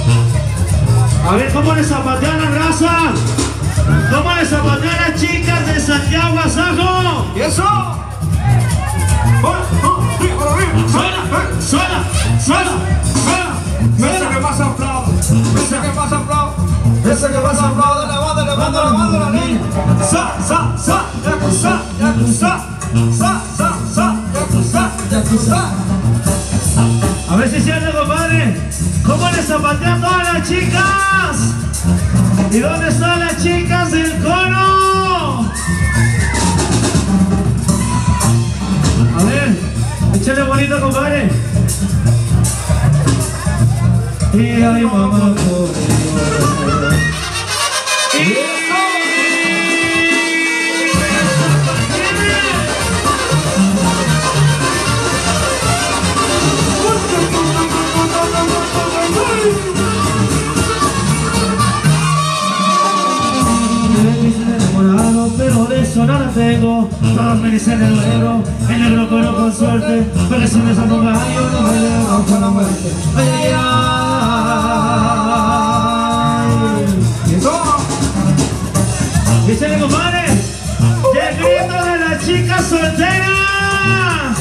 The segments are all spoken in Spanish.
A ver, ¿cómo le zapatean la raza? ¿Cómo le zapatean las chicas de Santiago Asajo? ¿Y eso? ¡Sola! Ese que más aplaude, ese que más aplaude, ese que más aplaude, levanta la niña. Yakuza. A ver si es cierto, compadre. ¿Cómo le zapatean todas las chicas? ¿Y dónde están las chicas del coro? A ver, échale bonito, compadre. Y ay, mamá, pero de eso nada tengo. Todos me dicen el negro coro con suerte, pero si me saco gallo no me llevo con la muerte. Ay, ay, ay. Dísele, compadre, el grito de las chicas solteras.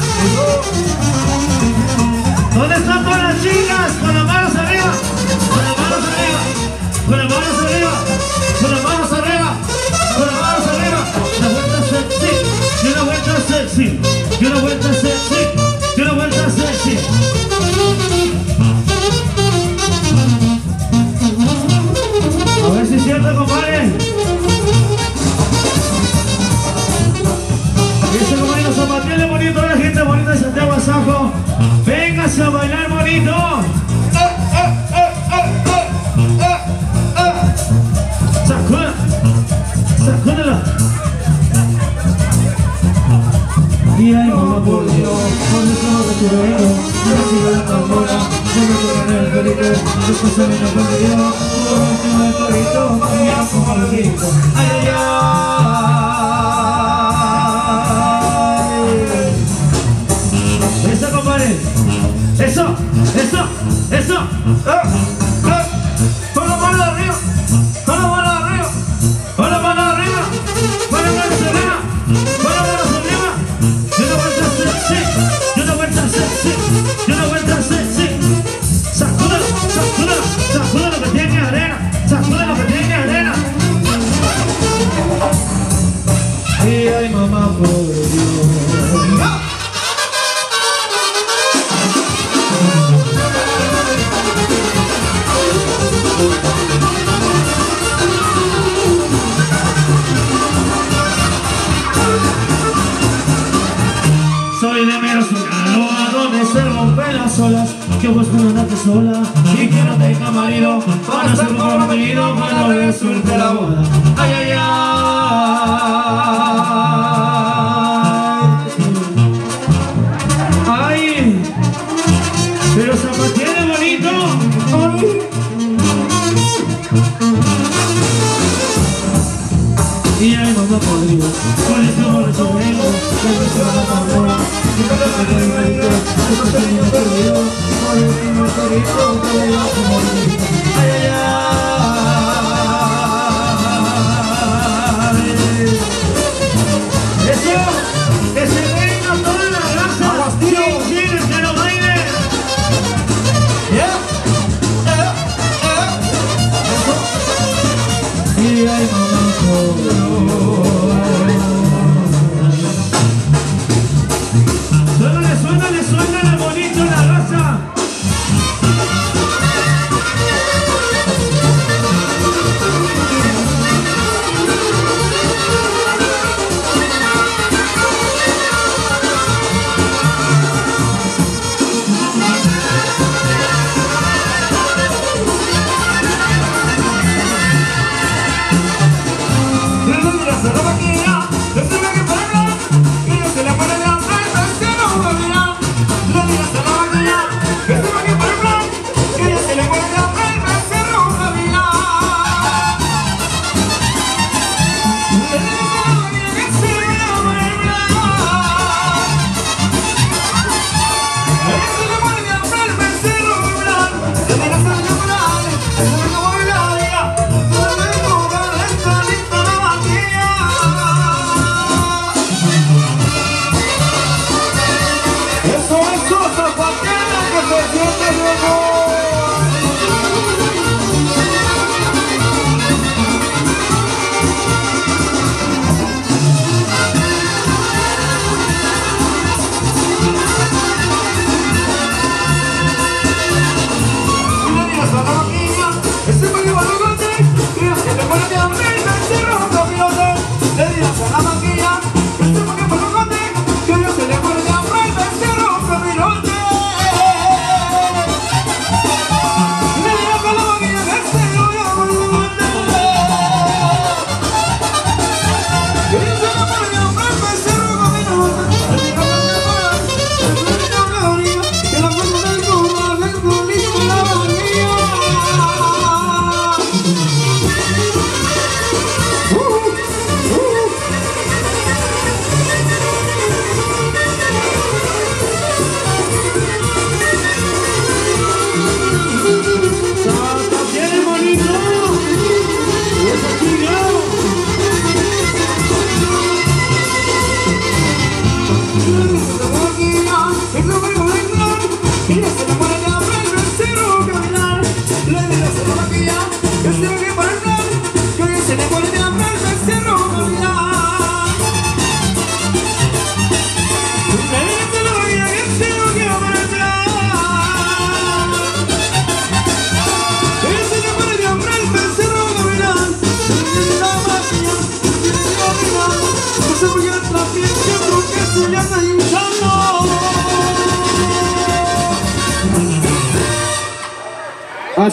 ¿Dónde están todas las chicas? Con las manos arriba, con las manos arriba, con las manos arriba, con las manos arriba. Con las manos arriba, una vuelta sexy, y una vuelta sexy, y una vuelta sexy, y una vuelta sexy. A ver si es cierto, compadre. Ese compadre zapatiele bonito, la gente bonita de Santiago Asajo. Véngase a bailar bonito. Sacúdela. Y ay, mamá, por Dios, por eso no te quiero. No me siga la tambora, no me toquen el torito. Después se me perdió, por último el torito. Y ya como el grito. Ay, ay, ay. Eso, compadre. Eso. Con la mano arriba, con la mano arriba. Con las manos arriba, con las manos arriba, con las manos arriba. Y una vuelta sexy, y una vuelta sexy, y una vuelta sexy. Sacúdelo, sacúdelo, sacúdelo lo que tiene arena, sacúdelo lo que tiene arena. Y ay, mamá, por Dios. Soy de Mero Sinaloa, donde se rompen las olas, que busco una noche sola y que no tenga marido para ser comprometido cuando le suelte la boda. Ay, ay, ay. Ay, pero zapatiele bonito. Ay. Y ay, mamá, por Dios, por eso vengo, que me suena la tambora, y me toca el grito, después se me perdió, por último el torito, que le dio como el grito. Ay, ay, ay. Eso, que se venga toda la raza, sin chines que no baile. Y ay, mamá, por Dios. Suénale bonito la raza.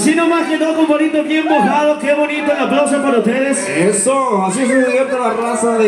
Así nomás quedó con bonito, bien mojado. Qué bonito el aplauso para ustedes. Eso, así se divierte la raza de